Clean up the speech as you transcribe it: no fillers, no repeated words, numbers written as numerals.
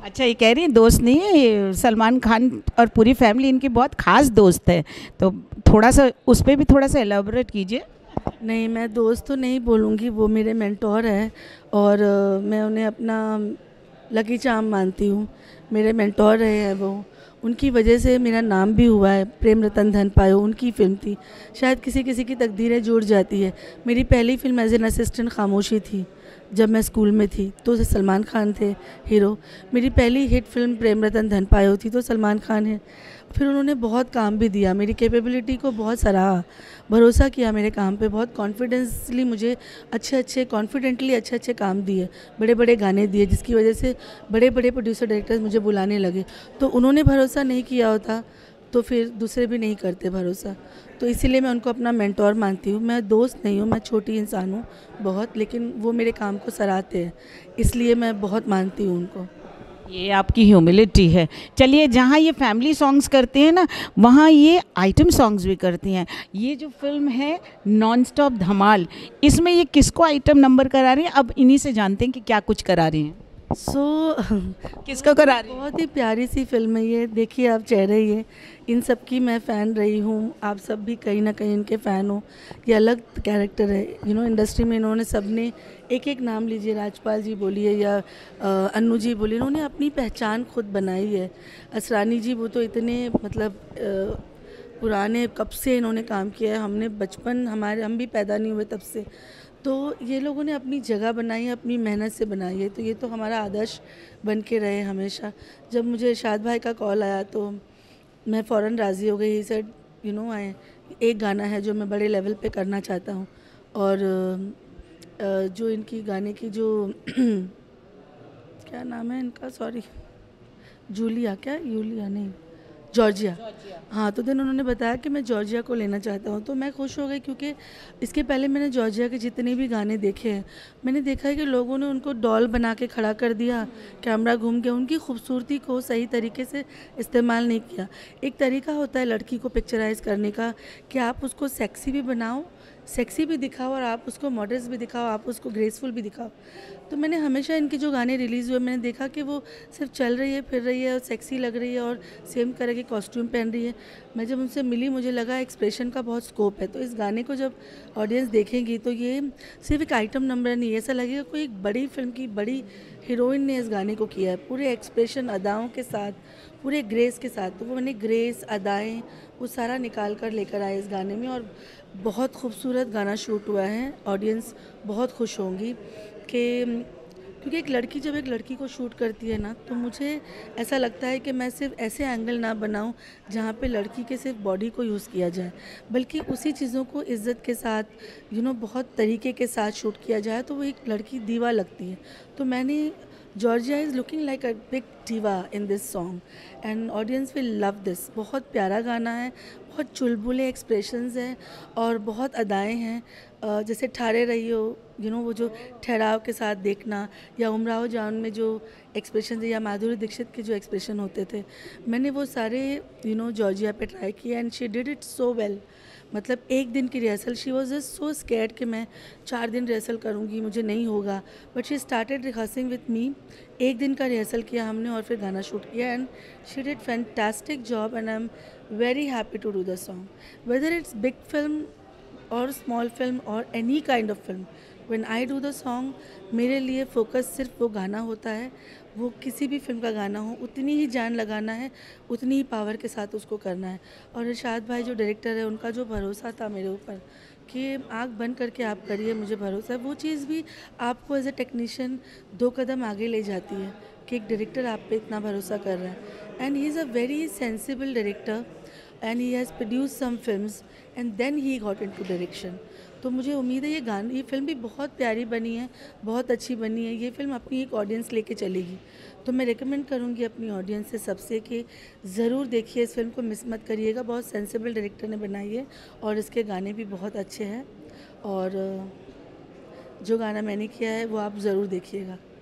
अच्छा, ये कह रही हैं दोस्त नहीं है, ये सलमान खान और पूरी फैमिली इनकी बहुत खास दोस्त है, तो थोड़ा सा उस पे भी थोड़ा सा एलाबोरेट कीजिए। नहीं, मैं दोस्त तो नहीं बोलूँगी, वो मेरे मेंटोर हैं और मैं उन्हें अपना लकी चार्म मानती हूँ। मेरे मेंटोर रहे हैं वो, उनकी वजह से मेरा नाम भी हुआ है। प्रेम रतन धन पायो उनकी फ़िल्म थी। शायद किसी किसी की तकदीरें जुड़ जाती है। मेरी पहली फ़िल्म एज एन असिस्टेंट खामोशी थी, जब मैं स्कूल में थी, तो सलमान खान थे हीरो। मेरी पहली हिट फिल्म प्रेम रतन धन पायो थी, तो सलमान खान है। फिर उन्होंने बहुत काम भी दिया, मेरी कैपेबिलिटी को बहुत सराहा, भरोसा किया मेरे काम पे, बहुत कॉन्फिडेंसली मुझे कॉन्फिडेंटली अच्छे अच्छे काम दिए, बड़े बड़े गाने दिए, जिसकी वजह से बड़े बड़े प्रोड्यूसर डायरेक्टर्स मुझे बुलाने लगे। तो उन्होंने भरोसा नहीं किया होता तो फिर दूसरे भी नहीं करते भरोसा। तो इसीलिए मैं उनको अपना मेंटोर मानती हूँ। मैं दोस्त नहीं हूँ, मैं छोटी इंसान हूँ बहुत, लेकिन वो मेरे काम को सराहते हैं, इसलिए मैं बहुत मानती हूँ उनको। ये आपकी ह्यूमिलिटी है। चलिए, जहाँ ये फैमिली सॉन्ग्स करते हैं ना, वहाँ ये आइटम सॉन्ग्स भी करती हैं। ये जो फिल्म है नॉन स्टॉप धमाल, इसमें ये किसको आइटम नंबर करा रही हैं? अब इन्हीं से जानते हैं कि क्या कुछ करा रही हैं। सो किसको करा रही हैं? बहुत ही प्यारी सी फिल्म है ये। देखिए आप चेहरे, ये इन सब की मैं फ़ैन रही हूँ, आप सब भी कहीं ना कहीं इनके फ़ैन हो। ये अलग कैरेक्टर है, इंडस्ट्री में इन्होंने सबने एक एक नाम लीजिए, राजपाल जी बोलिए या अन्नू जी बोलिए, इन्होंने अपनी पहचान खुद बनाई है। असरानी जी, वो तो इतने मतलब पुराने, कब से इन्होंने काम किया है, हमने बचपन, हम भी पैदा नहीं हुए तब से। तो ये लोगों ने अपनी जगह बनाई है, अपनी मेहनत से बनाई है, तो ये तो हमारा आदर्श बन के रहे हमेशा। जब मुझे इरशाद भाई का कॉल आया तो मैं फ़ौरन राज़ी हो गई। ही सेड आए, एक गाना है जो मैं बड़े लेवल पे करना चाहता हूँ, और जो इनकी गाने की जो क्या नाम है इनका, सॉरी, जूलिया, क्या यूलिया नहीं, जॉर्जिया। हाँ, तो देन उन्होंने बताया कि मैं जॉर्जिया को लेना चाहता हूँ, तो मैं खुश हो गई, क्योंकि इसके पहले मैंने जॉर्जिया के जितने भी गाने देखे हैं, मैंने देखा है कि लोगों ने उनको डॉल बना के खड़ा कर दिया, कैमरा घूम गया, उनकी खूबसूरती को सही तरीके से इस्तेमाल नहीं किया। एक तरीका होता है लड़की को पिक्चराइज करने का, कि आप उसको सेक्सी भी बनाओ, सेक्सी भी दिखाओ, और आप उसको मॉडर्स भी दिखाओ, आप उसको ग्रेसफुल भी दिखाओ। तो मैंने हमेशा इनके जो गाने रिलीज़ हुए, मैंने देखा कि वो सिर्फ चल रही है, फिर रही है, और सेक्सी लग रही है, और सेम तरह के कॉस्ट्यूम पहन रही है। मैं जब उनसे मिली, मुझे लगा एक्सप्रेशन का बहुत स्कोप है। तो इस गाने को जब ऑडियंस देखेंगी तो ये सिर्फ एक आइटम नंबर नहीं है, ऐसा लगेगा कोई एक बड़ी फिल्म की बड़ी हीरोइन ने इस गाने को किया है, पूरे एक्सप्रेशन, अदाओं के साथ, पूरे ग्रेस के साथ। तो वो मैंने ग्रेस, अदाएँ, वो सारा निकाल कर लेकर आए इस गाने में, और बहुत खूबसूरत गाना शूट हुआ है। ऑडियंस बहुत खुश होंगी कि, क्योंकि एक लड़की जब एक लड़की को शूट करती है ना, तो मुझे ऐसा लगता है कि मैं सिर्फ ऐसे एंगल ना बनाऊं जहाँ पे लड़की के सिर्फ बॉडी को यूज़ किया जाए, बल्कि उसी चीज़ों को इज़्ज़त के साथ, बहुत तरीके के साथ शूट किया जाए, तो वो एक लड़की दीवा लगती है। तो मैंने, Georgia is looking like a big diva in this song and audience will love this। बहुत प्यारा गाना है, बहुत चुलबुले एक्सप्रेशंस हैं, और बहुत अदाएं हैं। जैसे ठाड़े रही हो, वो जो ठहराव के साथ देखना, या उमराव जान में जो एक्सप्रेशन है, या माधुरी दीक्षित के जो एक्सप्रेशन होते थे, मैंने वो सारे जॉर्जिया पे ट्राई किया, and she did it so well. मतलब एक दिन की rehearsal, she was just so scared कि मैं 4 दिन रिहर्सल करूँगी, मुझे नहीं होगा, but she started rehearsing with me. एक दिन का रिहर्सल किया हमने, और फिर गाना शूट किया, and she did fantastic job, and I am very happy to do the song, whether it's big film और स्मॉल फिल्म और any kind of film. When I do the song, मेरे लिए फोकस सिर्फ वो गाना होता है। वो किसी भी फिल्म का गाना हो, उतनी ही जान लगाना है, उतनी ही पावर के साथ उसको करना है। और इरशाद भाई जो डायरेक्टर है, उनका जो भरोसा था मेरे ऊपर कि आँख बंद करके आप करिए, मुझे भरोसा है, वो चीज़ भी आपको एज ए टेक्नीशियन 2 कदम आगे ले जाती है, कि एक डायरेक्टर आप पे इतना भरोसा कर रहा है। And he is a very sensible director, and he has produce some films, and then he got into direction. तो मुझे उम्मीद है ये फिल्म भी बहुत प्यारी बनी है, बहुत अच्छी बनी है। ये फिल्म अपनी एक ऑडियंस लेके चलेगी, तो मैं रिकमेंड करूँगी अपनी ऑडियंस से सबसे कि ज़रूर देखिए इस फिल्म को, मिस मत करिएगा। बहुत सेंसिबल डायरेक्टर ने बनाई है, और इसके गाने भी बहुत अच्छे हैं, और जो गाना मैंने किया है वो आप ज़रूर देखिएगा।